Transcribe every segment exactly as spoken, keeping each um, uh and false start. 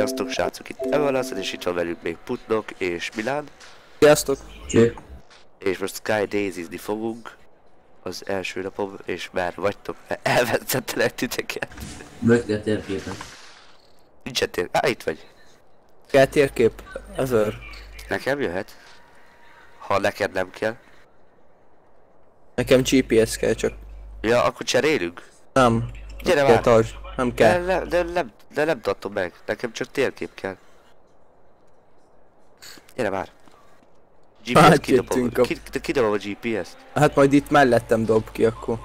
Sziasztok srácok, itt Evalaszed, és itt van velünk még Putnok és Milán. Sziasztok! Cső. És most Sky Daisy-zni fogunk az első napom, és már vagytok, mert elvesztettelek titeket. Mögött térképen. Nincsen tér... Á, itt vagy. Kell térkép? Ever. Nekem jöhet? Ha neked nem kell. Nekem gé pé es kell csak. Ja, akkor cserélünk. Nem. Gyere kell már. tartsd. Nem De, kell. de, de, nem, de nem tartom meg, nekem csak térkép kell. Gyere már. gé pé es Hát kidobom, jöttünk a- ki, de kidobom a gé pé es-t. Hát majd itt mellettem dob ki akkor.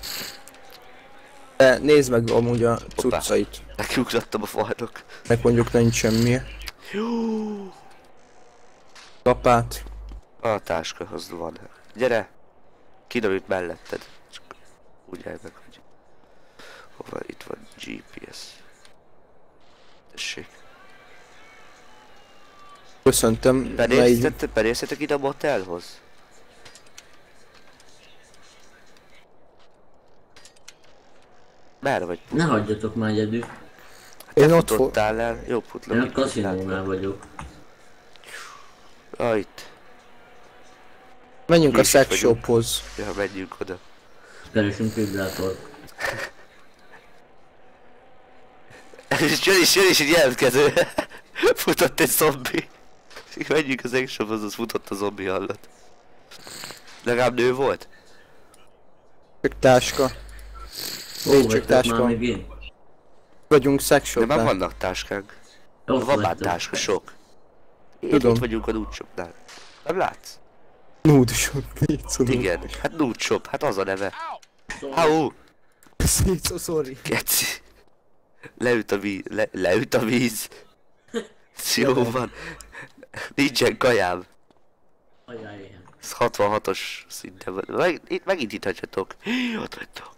De nézd meg amúgy a cuccait. Nekiugrattam a falnak. Meg mondjuk nincs semmi. Jó. Lapát. A táska, az van. Gyere! Kidob itt melletted. Csak úgy állj meg, hogy... Hova itt van gé pé es. Tessék. Köszöntöm. Na így. Benéztetek, benéztetek ide a motelhoz? Merre vagy? Ne hagyjatok már egyedül. Én Te ott fog. futottál el? Jó Én putlak. a kaszinónál vagyok. Ah, itt. Menjünk Mi a is sex vagyunk. shophoz. Ja, menjünk oda. Keresünk vibrátort. És jön is, jön is egy jelentkező. Futott egy zombi. Menjünk az egshophoz, az futott a zombi, hallott. Legalább nő volt? Csak táska. Ó, Még csak vagytok már táska. még én? Vagyunk sex De már shopnál. vannak táskánk. Ott Van már vagytok. táska, sok. Itt Tudom. ott vagyunk a Nude Shopnál. Nem látsz? Nude shop. Szétszódom. Igen, hát Nude Shop, hát az a neve. Szóval Hau! Szétszó, sorry. Geci. Leüt a víz, le, leüt a víz. Jó van. Nincsen kajám. Ajaj, ilyen. Ez hatvanhatos szinten van. Meg, itt megint itt hagyhatok. Ott vagytok.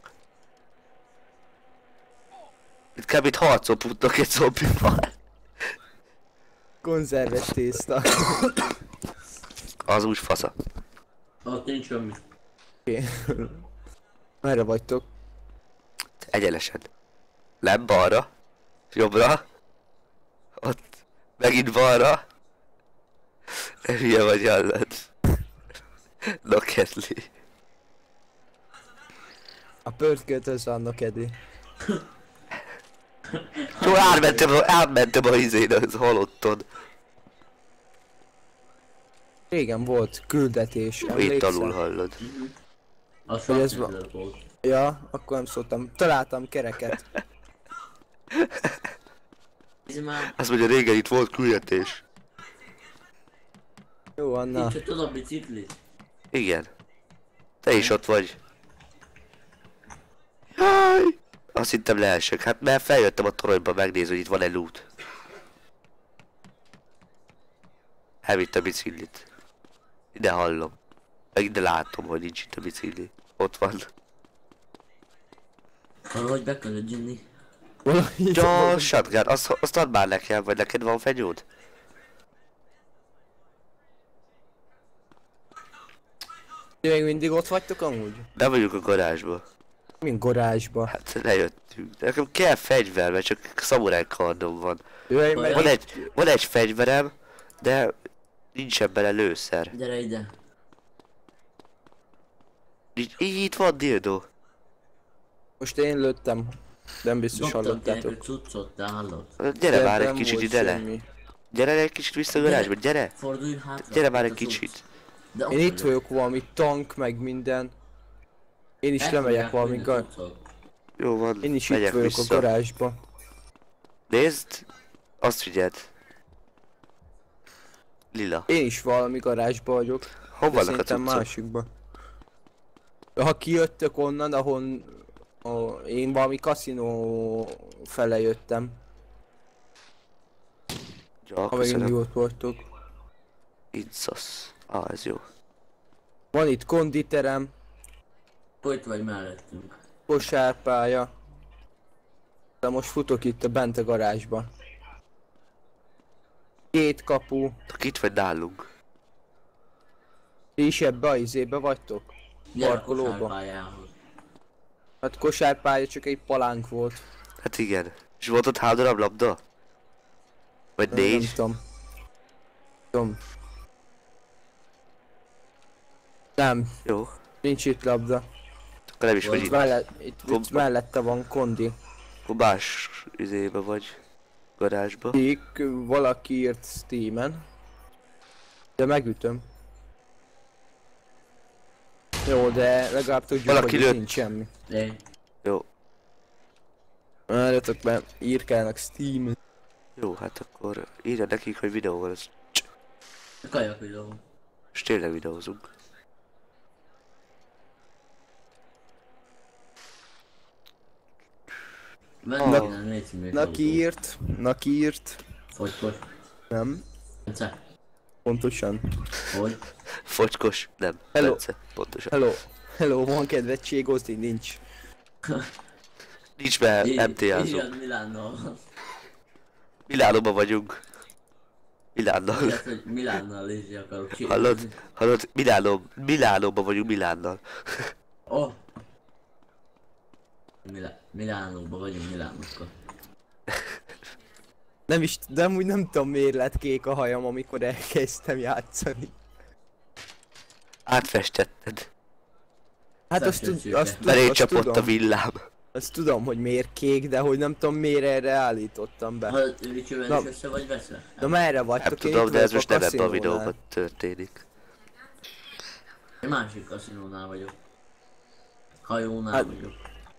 Itt kb. Itt harcol putnak egy zombival. Konzerves tészta. Az úgy fasza. Ott nincs semmi. Oké. Merre vagytok? Egyenesen. Nem balra. Jobbra. Ott. Megint balra. Ne hülye vagy, hallod. No, Kedli. A pörtkötöz annak Edi. Jó, átmentem, a- átmentem a izén, az halottod. Régen volt küldetés, Itt emlékszel? alul hallod. Az Hogy ez szakszerűen volt. Ja, akkor nem szóltam. Találtam kereket. Nézd már, Azt mondja, régen itt volt küldetés. Jó, Anna. nincs ott oda a bicikli. Igen. Te is ott vagy. Jaj! Azt hittem leesek. Hát mert feljöttem a toronyba megnézni, hogy itt van egy loot. Elvitt a biciklit. Ide hallom. Meg ide látom, hogy nincs itt a bicikli. Ott van. Valahogy be kellett jönni. Valahogy Ja, shotgun, azt, azt add már nekem, vagy neked van fenyód? Ti még mindig ott vagytok amúgy? Nem vagyunk a garázsba. Mint garázsba. Hát lejöttünk. Nekem kell fegyver, mert csak szamuráj kardom van. Jöjj meg. Van egy, van egy fegyverem, de nincsen bele lőszer. Gyere ide. Így, így itt van dildo. Most én lőttem. Nem biztos Dobtam neked hallottátok. cuccot, te hallod? Gyere De már egy nem kicsit volt ide le. semmi. Gyere egy kicsit vissza a garázsba, gyere. Fordulj hátra. Gyere már egy ott a cucc. kicsit. De ott Én itt vagyok valami tank, meg minden. Én is lemegyek Elfogják valami mind a gar... cuccot. Jó van, Én is megyek itt vagyok vissza. a garázsba. Nézd, azt figyeld. Lila. Én is valami garázsba vagyok. Hol De vannak a szerintem cuccok? másikba. Ha kijöttök onnan, ahon a, én valami kaszinó fele jöttem. Ja, Ha még mindig köszönöm. ott vagytok. Incos. Ah, ez jó. Van itt konditerem, Ott vagy mellettünk. kosárpálya. De most futok itt a bent a garázsba. Két kapu. Csak itt vagy nálunk. Ti is ebbe a izébe vagytok? Gyere a Parkolóba. kosárpályához. Hát kosárpálya csak egy palánk volt. Hát igen. És volt ott három darab labda? Vagy Nem négy? tudom. Tudom. Nem, Jó. nincs itt labda. Akkor nem is vagy Itt Itt, itt. mellett, itt, itt Gomba. mellette van kondi. Akkor más izébe vagy. Garázsba. Kék, valaki írt Steamen. De megütöm. Jó, de legalább tudjuk, Valaki hogy itt lőtt. nincs semmi. Én. Jó. Várjatok, mert írkálnak Steamen. Jó, hát akkor írja nekik, hogy videó van. Ez... Kajak videó. És tényleg videózunk. Menni Ah. kéne négy című Naki írt, Naki írt. Fogykos. Nem, Bence. pontosan. Hogy? Focskos, nem. Hello. Bence, pontosan. Hello, hello, van kedvettség, Ozdi nincs. Nincs be em té á-zó. Igen, Milánnal. Milánóban vagyunk. Milánnal. Lehet, hogy Milánnal is akarok ki. Hallod? Hallod? Milánó, Milánóban vagyunk Milánnal. Oh. Milá Milánóban vagyunk, Milánókkal. Nem is, de amúgy nem tudom miért lett kék a hajam, amikor elkezdtem játszani. Átfestetted. Hát azt, Festett tud, szürke. azt, tud, Belé azt, csapott a tudom, villám. azt tudom, hogy miért kék, de hogy nem tudom miért erre állítottam be. Hallod, Ricsővel Na. is össze vagy veszve? Na merre Nem vagytok? Én tudom, itt de ez vagyok most nem ebben a kaszinónál. videóban történik. Én másik kaszinónál vagyok. Hajónál Hát- vagyok.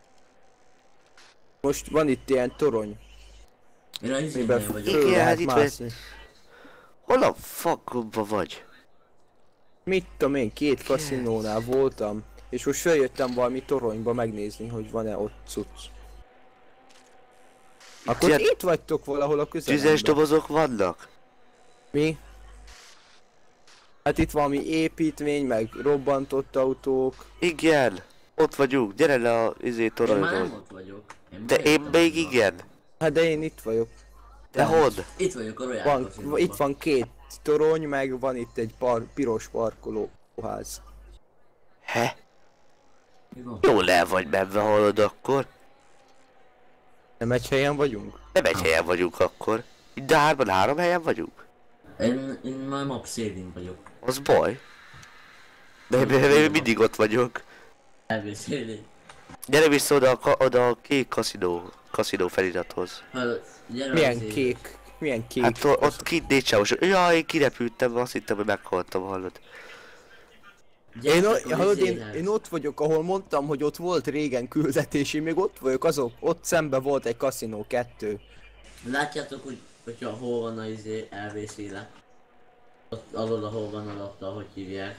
Most van itt ilyen torony, Én a miben izénél vagyok. Igen, föl hát lehet itt mászni. Hol a fakkomba vagy? Mit tudom én, két kaszinónál voltam, és most feljöttem valami toronyba megnézni, hogy van-e ott cucc. Akkor Ilyen itt vagytok valahol a Tüzes közelemben. dobozok vannak? Mi? Hát itt valami építmény, meg robbantott autók. Igen. Ott vagyunk. Gyere le a izé Én már nem toronyról. ott vagyok. Én De én bejöttem még oda. igen. Hát de én itt vagyok. De hol? Itt vagyok a Royal Van, kaszinóban. itt van két torony, meg van itt egy par, piros parkolóház. He? Mi van? Jól el vagy menve, hallod akkor? Nem egy helyen vagyunk? Nem egy helyen vagyunk akkor. De hárman három helyen vagyunk? Én, én már map szélén vagyok. Az baj. De de- de mindig ott vagyok. Elvészélén. Gyere vissza oda a, ka- oda a kék kaszinó, kaszinó felirathoz. Hallod, gyere Milyen az én- kék? Milyen kék? Hát o- ott kint négy csávos. Jaj, én kirepültem, azt hittem, hogy meghaltam, hallod. Én, Gyertek o- a hallod, én, vizéhez. én ott vagyok, ahol mondtam, hogy ott volt régen küldetés, én még ott vagyok, azok, ott szemben volt egy kaszinó, kettő. Látjátok, hogy, hogyha hol van a izé elvészéle? Ott alul, ahol van alatta, hogy hívják.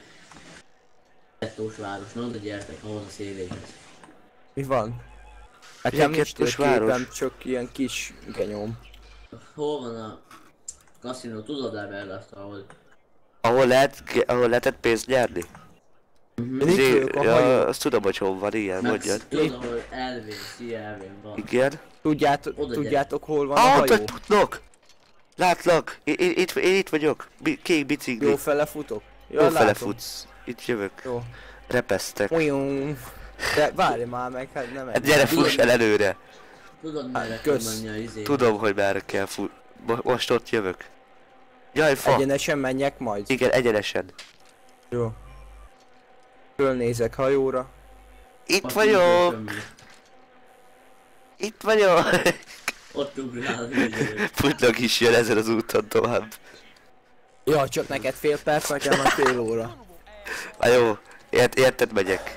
Kettős város, na oda gyertek ahhoz a széléhez. Mi van? Milyen Nekem nincs kettős képem, város? csak ilyen kis genyóm. Hol van a kaszinó, tudod el azt, ahol... Ahol lehet, ahol lehetett pénzt nyerni? Én itt Izé, vagyok a ja, hajó. azt tudom, hogy hol van, igen, mondjad. Tudod, ahol elvész, elvén van. Igen. Tudjátok, Oda tudjátok hol van a Ah, ott hajó? vagy, tudnok! Látlak! Én, én, itt, én itt vagyok. Bi- kék bicikli. Jó fele futok? Jó Ja, fele látom. futsz. Itt jövök. Jó. Repesztek. Uyum. De várj már meg, hát nem Hát egy. gyere, fuss el előre. Tudod, Hát, merre kell kösz. menni a izé? Tudom, hogy merre kell fut. Mo- Most ott jövök. Jaj, fa. Egyenesen menjek majd. Igen, egyenesen. Jó. Fölnézek hajóra. Itt Ott vagyok! nincs semmi. Itt vagyok! Ott ugrál, hogy Futlak is jön ezen az úton tovább. Ja, csak neked fél perc, nekem már fél óra. Na jó, ért, érted megyek.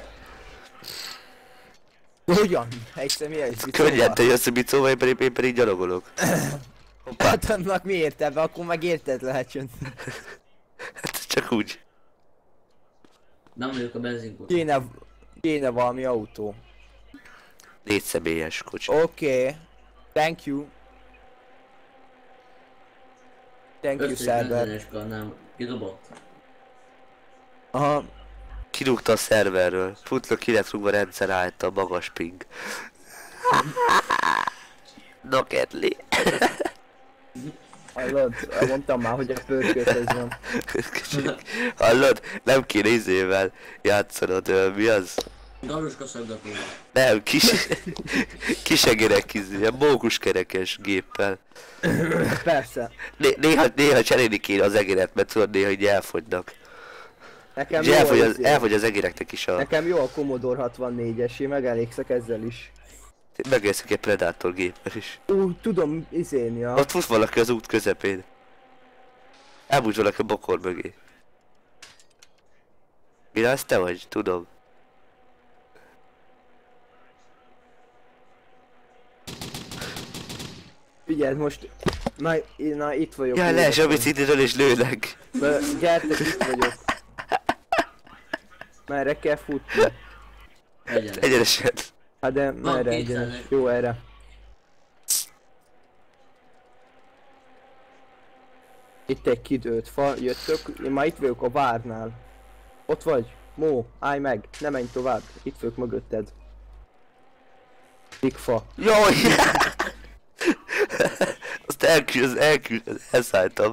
Hogyan? Egy személyes bicóval? Könnyen te jössz a bicóval, én pedig, én pedig gyalogolok. Hoppá, Hát annak mi értelme, akkor meg érted lehetsen. hát csak úgy. Nem vagyok a benzinkút. Kéne, kéne valami autó. Négy személyes kocsi. Oké. Okay. Thank you. Thank you, Összes szerver. benzenes kannám kidobott. Aha. Kirúgta a szerverről. Futlak ki lett rúgva rendszer által, magas ping. No, Kedli. Hallod, mondtam már, hogy a pörkölt ez van. Hallod? Nem kéne izével játszanod, ö, mi az? Galuska szaggató. Nem, kis... kisegerek izé, ilyen mókuskerekes géppel. Persze. Né néha, néha cserélni kéne az egeret, mert tudod néha így elfogynak. Nekem És jó, elfogy az, izé- elfogy az egereknek is a... Nekem jó a Commodore hatvannégyes, én megelégszek ezzel is. Megérszek egy Predator géppel is. Ú, tudom izélni a... Ott fut valaki az út közepén. Elbújt valaki a bokor mögé. Mire, az te vagy? Tudom. Figyeld most... Na, na itt vagyok. Jaj, lees a bicikliről és lőnek. Na, gyertek, itt vagyok. Merre kell futni? Egyenes. Egyenesen. Hát de merre kétszáz. egyenes? Jó, erre. Itt egy kidőlt fa, jöttök, én már itt vagyok a várnál. Ott vagy? Mó, állj meg, ne menj tovább, itt vagyok mögötted. Big fa. Jaj! Azt elküld, elküld, elszálltam.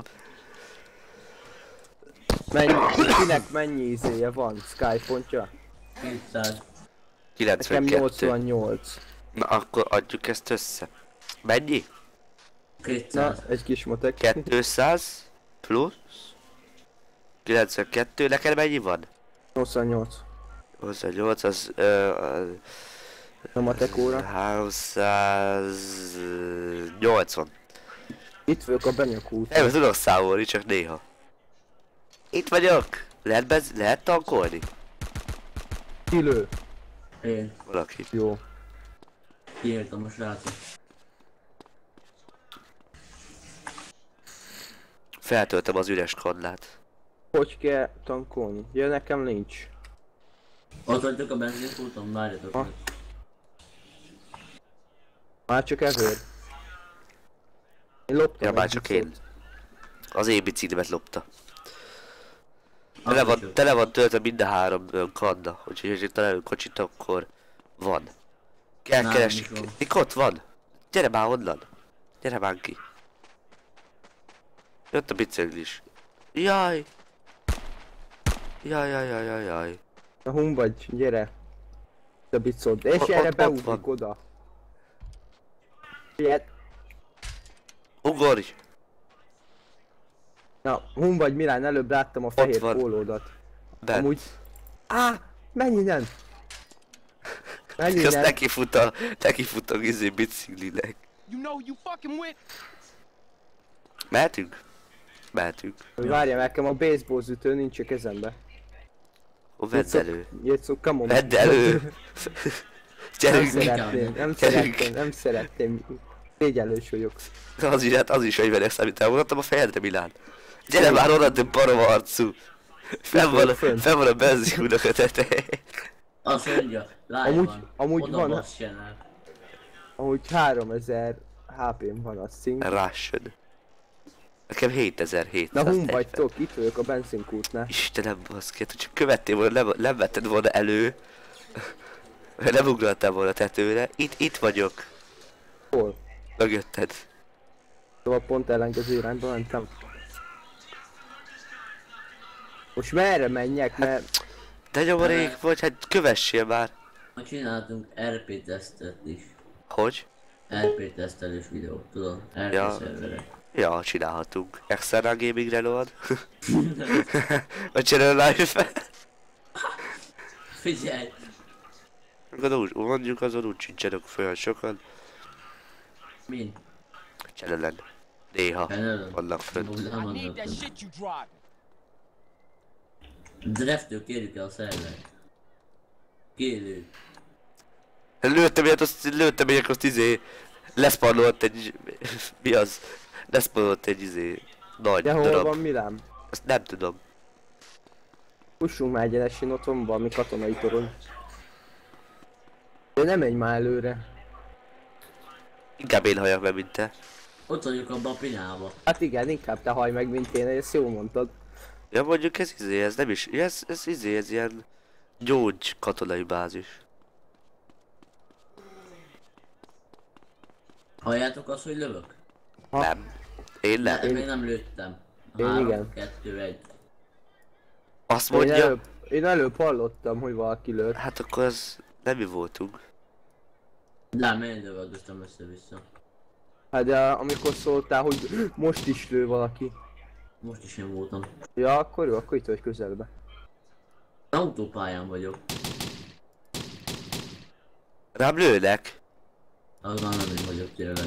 Mennyi, kinek mennyi izéje van? Sky pontja? kétszáz. Nekem kilencvenkettő. nyolcvannyolc. Na akkor adjuk ezt össze. Mennyi? Na, kétszáz. egy kis motek. kétszáz plusz kilencvenkettő, neked mennyi van? nyolcvannyolc. huszonnyolc az... Ö, az A matek óra. háromszáznyolcvan. Itt vagyok a Benyek út. Nem tudok számolni, csak néha. Itt vagyok! Lehet, bez... lehet tankolni? Kilő. Én Valaki. Jó. kiírtam a srácot. Feltöltem az üres kannát. Hogy kell tankolni? Ja, nekem nincs. Ott vagytok a benzinkúton, várjatok. Ha. Már csak ezért. Én loptam Ja, már egy csak buszot. én. Az én biciklimet lopta. Tele Akkor van, is tele van töltve minden három ö, kanna. Úgyhogy ha találunk kocsit, akkor van. Kell Nálam keresni. is van. Mik ott van? Gyere már onnan. Gyere már ki. Jött a bicikli is. Jaj. Jaj, jaj, jaj, jaj, jaj. Na hum vagy, gyere. Te bicod. És Ott- erre ott- ott beugrik van. oda. Figyeld. Ugorj! Na, hum vagy Milán, előbb láttam a fehér van. pólódat. Bent. Amúgy... Á, menj innen! Menj Azt innen! neki fut a, neki fut a izé biciklinek. You know who you fucking with? Mehetünk? Mehetünk. Várjál, nekem a baseball ütő nincs a kezembe. Ó, vedd elő. Jöjjtszó, come on. Vedd elő! Nem Gyerünk! szeretném, nem Gyerünk. szeretném, nem szeretném. Szégyellős vagyok. Az is, hát az is fegyverek számít, elmondtam a fejedre, Milán. Gyere már onnan, te parova arcú! Fenn van, a- Fönn. fenn van a benzinkúnak a tetején. Azt mondja, live Amúgy- van. amúgy Oda van- boss channel. Ahogy háromezer há pém van a szint. Russian. Nekem Na hétezer-hétszáznegyven. hum vagytok, itt vagyok a benzinkútnál. Istenem, baszki, hát, csak követtél volna, nem, nem vetted volna elő. Nem ugráltál volna a tetőre. Itt, itt vagyok. Hol? Mögötted. Szóval pont ellenkező irányba mentem. Most merre menjek, mert... De nyomorék vagy, hát kövessél már. Ma csináltunk er pé tesztet is. Hogy? er pé tesztelős videót, tudod? er pé Ja. szerverek. Ja, csinálhatunk. External Gaming Reload. Vagy Channel Life. Figyelj! Mondjuk, úgy, mondjuk azon úgy sincsenek olyan sokan. Mind. Channelen. Néha. Channelen? Vannak fönt. I need that shit you driving. Dreftől kérjük el a szervert. Kérjük. Lőttem ilyet, azt lőttem ilyet, azt izé... Leszpannolt egy... Mi az? Leszpannolt egy izé... Nagy De hol darab. van Milán? Azt nem tudom. Pussunk már egyenesen, ott van valami katonai torony. De nem menj már előre. Inkább én halljak meg, mint te. Ott vagyok abba a pinába. Hát igen, inkább te hajj meg, mint én, ezt jól mondtad. Ja, mondjuk ez izé, ez nem is... Ez, ez izé, ez ilyen... Gyógy katonai bázis. Halljátok azt, hogy lövök? Ha. Nem. Én nem. Én még nem lőttem. Én Három, igen. kettő, egy. Azt Én mondja... előbb, Én előbb hallottam, hogy valaki lőtt. Hát akkor az nem mi voltunk. De miért lövöldöztem össze-vissza? Hát de amikor szóltál, hogy most is lő valaki. Most is én voltam. Ja, akkor jó, akkor itt vagy közelbe. Autópályán vagyok. Rám lőnek. Az már nem én vagyok tényleg.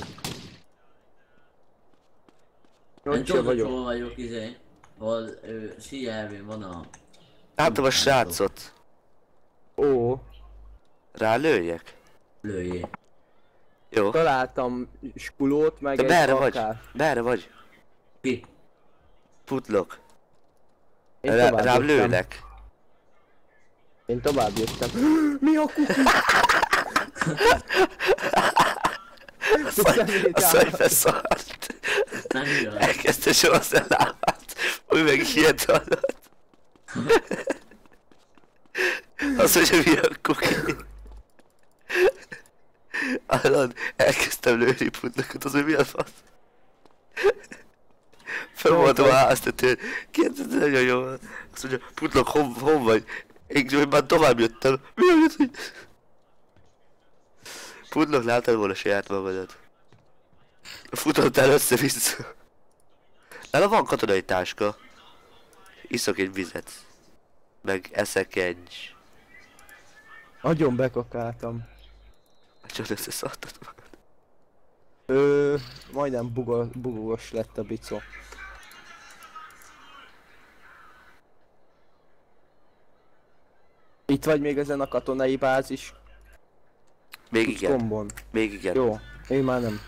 Én Ott sem tudod, vagyok. hol vagyok izé. Hol síelvén van a... Látom a srácot. Ó, Rá lőjek? Lőjé. Jó. találtam skulót, meg De egy merre vagy? akár. Merre vagy? Ki? Putlok. Én Rá, tovább rám jöttem. lőnek. Én tovább jöttem. Mi a kuki? A szaj, a szaj beszart. Nem igaz. Elkezdte sorolni a lábát. Úgy meg ilyet hallott. Azt mondja, mi a kuki. Hallod, elkezdtem lőni Putlokot, az, hogy mi a fasz. Felmondom a háztetőn. Kérdezte, nagyon jó. Azt mondja, Putlok, hon, hon vagy? Én hogy már tovább jöttem. Mi a hogy... Putlok, láttad volna saját magadat. Futottál össze-vissza. Nála van katonai táska. Iszok egy vizet. Meg eszek egy... Nagyon bekakáltam. Csak összeszartad magad. Ö, majdnem bugo, bugós lett a bicó. Itt vagy még ezen a katonai bázis? Még igen. Kombon. Még igen. Jó, én már nem.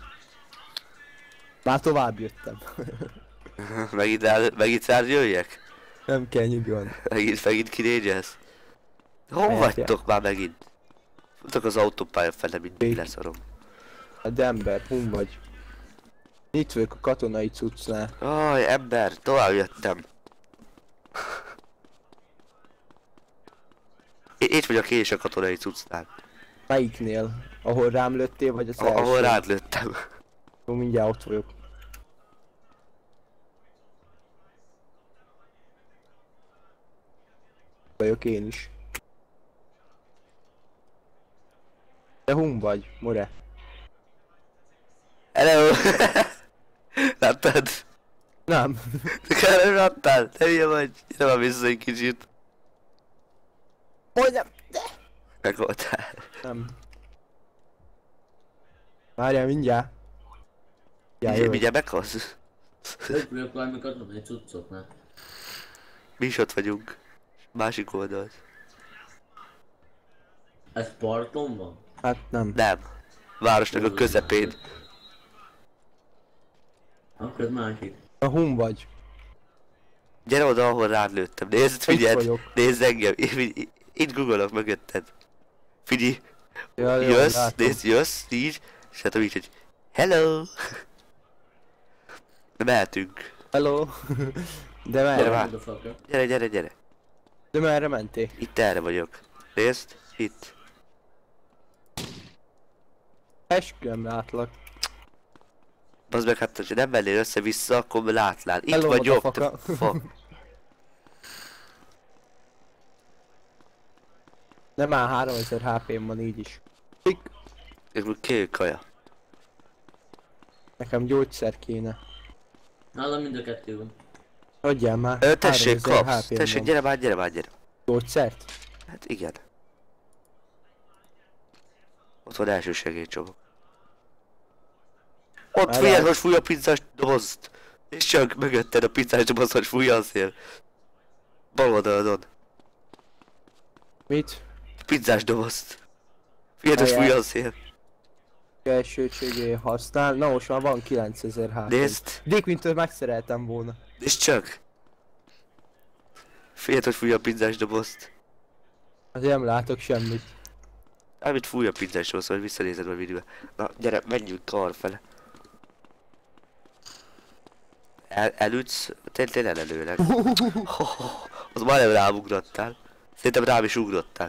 Már tovább jöttem. Megint, el, megint rárjöjjek? Nem kell nyugodni. Megint, megint kinégyelsz? Hol Mehet, vagytok már megint? Futok az autópálya fele, mindig leszarom. A Denver, hun vagy. Itt vagyok a katonai cuccnál. Aj, ember, tovább jöttem. Én itt vagyok én is a katonai cuccnál. Melyiknél? Ahol rám lőttél, vagy az A- ahol első? rád lőttem. Jó, mindjárt ott vagyok. Vagyok én is. Te hun vagy, more? Hello! Láttad? Nem. Te nem láttál? Te hülye vagy? Gyere már vissza egy kicsit. Hogy nem? Meg voltál. Nem. Várjál, mindjárt. Ja, Mindjárt, jövök. mindjárt meghalsz. Hogy vagyok valami katonai cuccoknál. Mi is ott vagyunk. Másik oldalt. Ez parton van? Hát nem. Nem. Városnak a közepén. Akkor ez másik. A hun vagy. Gyere oda, ahol rád lőttem. Nézd, Itt figyeld. vagyok. Nézd engem. Én, én, itt googolok mögötted. Figyelj. Ja, jó, Jössz, látom. nézd, jössz, így. És hát így, hogy hello. De mehetünk. Hello. De Gyere merre? már. Motherfucker. Gyere, gyere, gyere. De merre mentél? Itt erre vagyok. Nézd, itt. Esküvőm látlak. Bazd meg, hát, ha nem mennél össze-vissza, akkor látlál. Itt Hello, vagyok, te motherfucker. fa. Nem már háromezer há pém van így is. Tik. Ez még kék kaja. Nekem gyógyszer kéne. Nálam mind a kettő van. Adjál már. Ö, tessék, háromezer kapsz. há pém Tessék, van. gyere már, gyere már, gyere. Gyógyszert? Hát igen. Ott van első segélycsomag. Ott Várjál. figyeld, hogy fúj a pizzás dobozt. És csak mögötted a pizzás doboz, hogy fújja a szél. Bal oldalon. Mit? Pizzás dobozt. Figyeld, hogy Várjál. fújja a szél. Elsőségé használ. Na most már van kilencezer há pém. Nézd. Dick Winter megszereltem volna. És csak. Figyeld, hogy fújja a pizzás dobozt. Azért nem látok semmit. Amit fúj a pizzás dobozt, vagy visszanézed a videóba. Na, gyere, menjünk arfele. El, elütsz, tényleg elelőnek. Az majdnem rám ugrottál. Szerintem rám is ugrottál.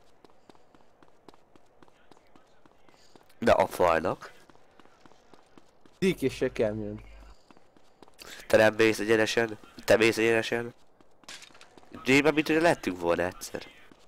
De a fajnak. Dick és se kell jön. Te nem mész egyenesen? Te mész egyenesen? Gyében, mint hogy lettünk volna egyszer.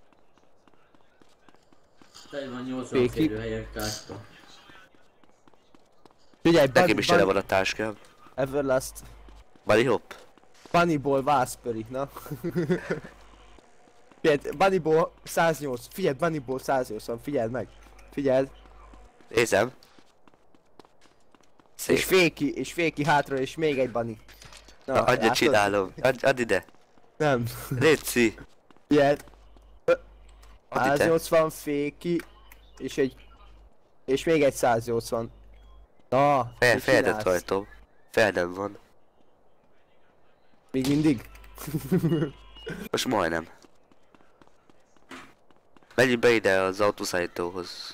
Te van nyolcvan Féki. férőhelyek táska. Figyelj, Nekem Bunny, is tele Bunny, van a táskám. Everlast. Bunny hop. Bunnyból Vászpöri, na. Figyelj, Bunnyból száznyolc, figyelj, Bunnyból száznyolcvan, figyeld meg. Figyeld. Nézem. Szép. És féki, és féki hátra, és még egy Bunny. Na, adja, látod? csinálom. Add, add ide. Nem. Léci. Figyeld. Add ide. száznyolcvan féki, és egy... És még egy száznyolcvan. Na, Fel, mit feldet csinálsz? hajtom. Feldem van. Még mindig? Most majdnem. Menjünk be ide az autószállítóhoz.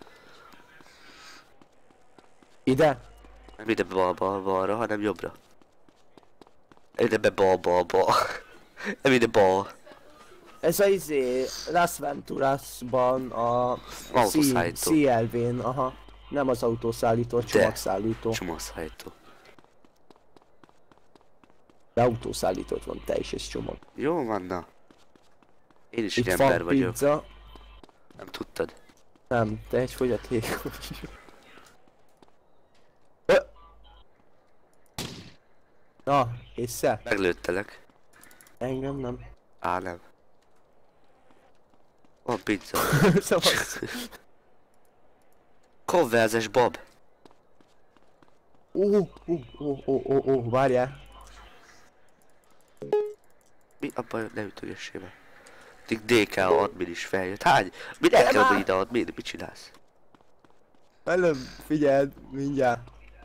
Ide? Nem ide bal bal balra, hanem jobbra. Ide be bal bal bal. Nem ide bal. Ez a izé, Las Venturasban a Autószállító. C L V-n, aha. Nem az autószállító, a csomagszállító. Csomagszállító. De autószállítót van, te is ez csomag. Jó van, na. Én is Itt egy van ember vagyok. pizza. Nem tudtad. Nem, te egy fogyatékos. Ö! Na, észre? Meglőttelek. Engem nem. Á, nem. Van pizza. Szóval... Konverzes bab. Ó, ó, ó, ó, ó, ó, várjál. Mi a baj, ne ütögessél meg. Tik dé ká admin is feljött. Hány? Mi ne kell, hogy ide admin? Mit csinálsz? Előbb figyeld, mindjárt.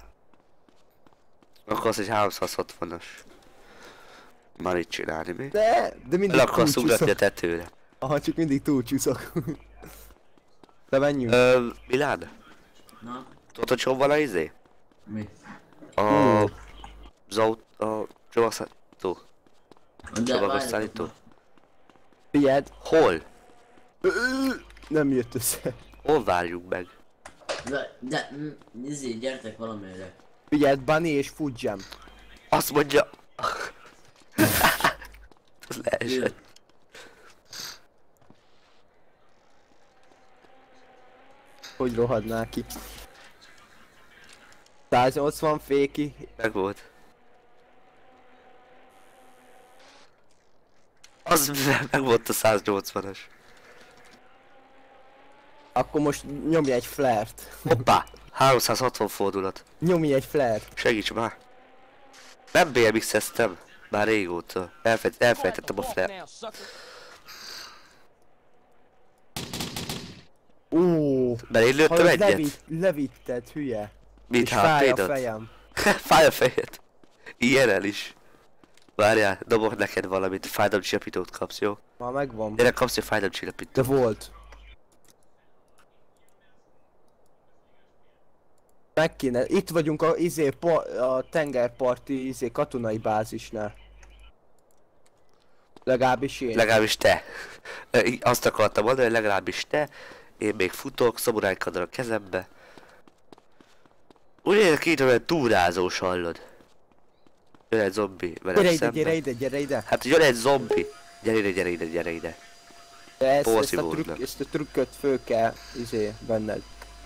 Akarsz egy háromszázhatvanas. Már itt csinálni mi? De, de mindig El akarsz ugratni a túlcsúszok. tetőre. Aha, csak mindig túlcsúszok. De menjünk. Ö, Milán? Na, Tudod, hogy hol van a izé? mi? A... Hú. Az aut... a csomagszállító. De Csomagszállító. Figyeld. Hol? Nem jött össze. Hol várjuk meg? De, de, mm, izé, gyertek valamelyre. Figyeld, Bunny és Food Jam. Azt mondja... Az leesett. Hogy rohadnál ki. száznyolcvan féki. Meg volt. Az meg volt a száznyolcvanas. Akkor most nyomj egy flare-t. Hoppá! háromszázhatvan fordulat. Nyomj egy flare-t. Segíts már! Nem bé em iksz-eztem. Már régóta. Elfejt, elfejtettem a flare. Now, sucker. Ó, Mert én lőttem hallod, egyet. levitt, levitted, hülye. Mit És fáj a há pédat? fejem. Fáj a fejed. Ilyenel is. Várjál, dobok neked valamit, fájdalomcsillapítót kapsz, jó? Már megvan. Gyere, kapsz egy De fájdalomcsillapítót. volt. Meg kéne. Itt vagyunk a izé, pa, a tengerparti izé katonai bázisnál. Legalábbis én. Legalábbis te. Azt akartam mondani, hogy legalábbis te. Én még futok, szamurájkadra a kezembe. Úgy érek így, hogy túrázós hallod. Jön egy zombi velem Gyere ide, szembe. gyere ide, gyere ide. Hát jön egy zombi. Gyere ide, gyere ide, gyere ide. De ezt, ezt, a Porszívódnak. trükk, ezt a trükköt föl kell izé benned.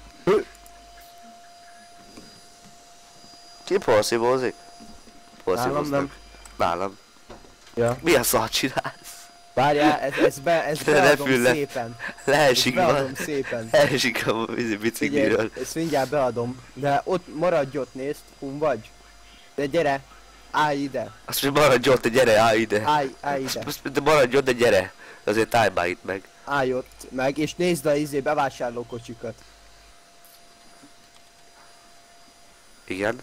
Ki porszívózik? Nálam Porszívóznak. nem. Nálam. Ja. Mi a szart csinálsz? Várjál, ez, ez be, ez Ne beadom repülj le. szépen. Leesik Beadom van. szépen. Leesik a vízi bicikliről. Figyelj, ezt mindjárt beadom. De ott maradj ott, nézd, hun vagy. De gyere, állj ide, Azt mondja, maradj ott, de gyere, állj ide. állj, állj ide. Azt mondja, maradj ott, de gyere. Azért állj már itt meg. Állj ott meg, és nézd a izé bevásárlókocsikat. Igen.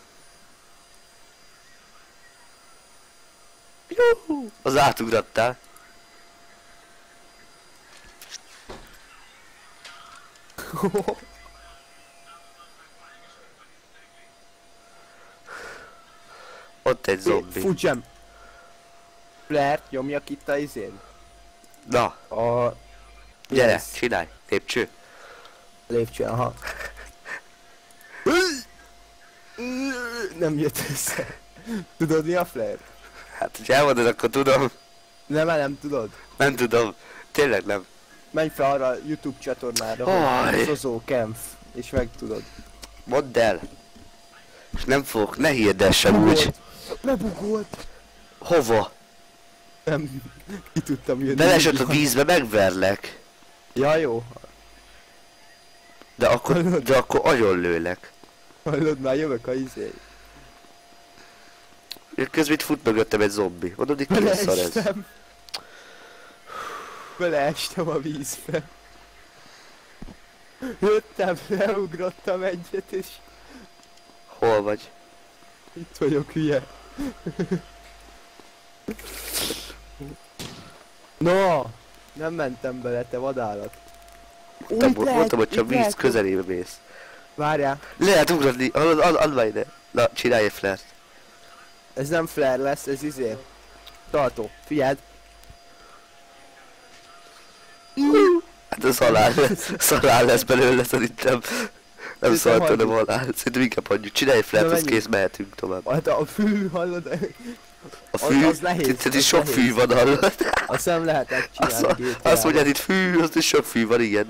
Juhu! Az átugrattál. Ott egy zombi. Fudzsem. Flare-t nyomjak itt a izén. Na, A... gyere, Yes. csinálj. Lépcső. Lépcső, aha. Nem jött össze. Tudod mi a flare? Hát, hogy elmondod, akkor tudom. Nem, nem tudod. Nem tudom. Tényleg nem. Menj fel arra a YouTube csatornára, Aj. hogy Zozó Kempf, és megtudod. Mondd el. És nem fogok, ne hirdessem úgy. Lebugolt! Hova? Nem, ki tudtam jönni. Belesett a vízbe, megverlek. Ja, jó. De akkor, de akkor agyonlőlek. Hallod, már jövök a izé. Közben itt fut mögöttem egy zombi. Mondod, itt ki szar ez? Beleestem. Beleestem a vízbe. Jöttem, leugrottam egyet, és Hol vagy? itt vagyok, hülye. No! Nem mentem bele, te vadállat. Ó, Te itt lehet, mondtam, hogy csak itt víz lehet. közelébe mész. Várjál, Lehet ugrani, add, add, add már ide. Na, csinálj egy flert. ez nem flare lesz, ez izé. Tartó, figyeld. Hát ez halál lesz, halál lesz belőle szerintem. Nem Szerintem szólt tőlem hagyjuk. halál. Szerintem inkább hagyjuk. Csinálj egy flert, Na, az menjünk. kész, mehetünk tovább. Hát a fű, hallod? A fű, az nehéz, itt, itt az is sok nehéz. fű van, hallod? Azt nem lehetett Azt, csinálni gé té azt á-ban. mondjad itt fű, azt is sok fű van, igen.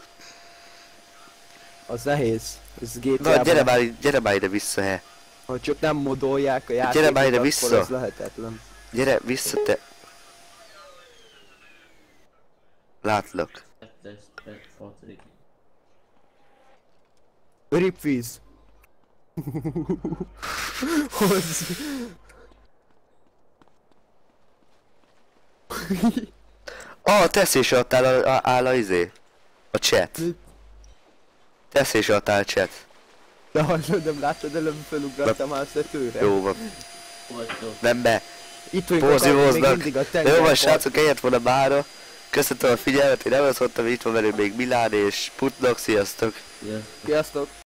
Az nehéz. Ez gé té Na, á-ban. gyere már, gyere már ide vissza, he. Ha csak nem modolják a játékot, Gyere már ide akkor vissza. az lehetetlen. Gyere vissza, te. Látlak. Kettes, kettes, hatodik. Ripvíz. Hozz. Ah, teszés alatt áll a, a, áll a izé. A chat. Mit? Teszés alatt áll a chat. De hallod, nem láttad, előbb felugrattam át a tőre. Jó van. Vagytok. Nem be. Itt vagyunk, még Pózivóznak. mindig a Jó van, tengerpart. srácok, eljött volna mára. Köszönöm a figyelmet, én nem azt mondtam, itt van velünk még Milán és Putnok, sziasztok! Sziasztok. Sziasztok.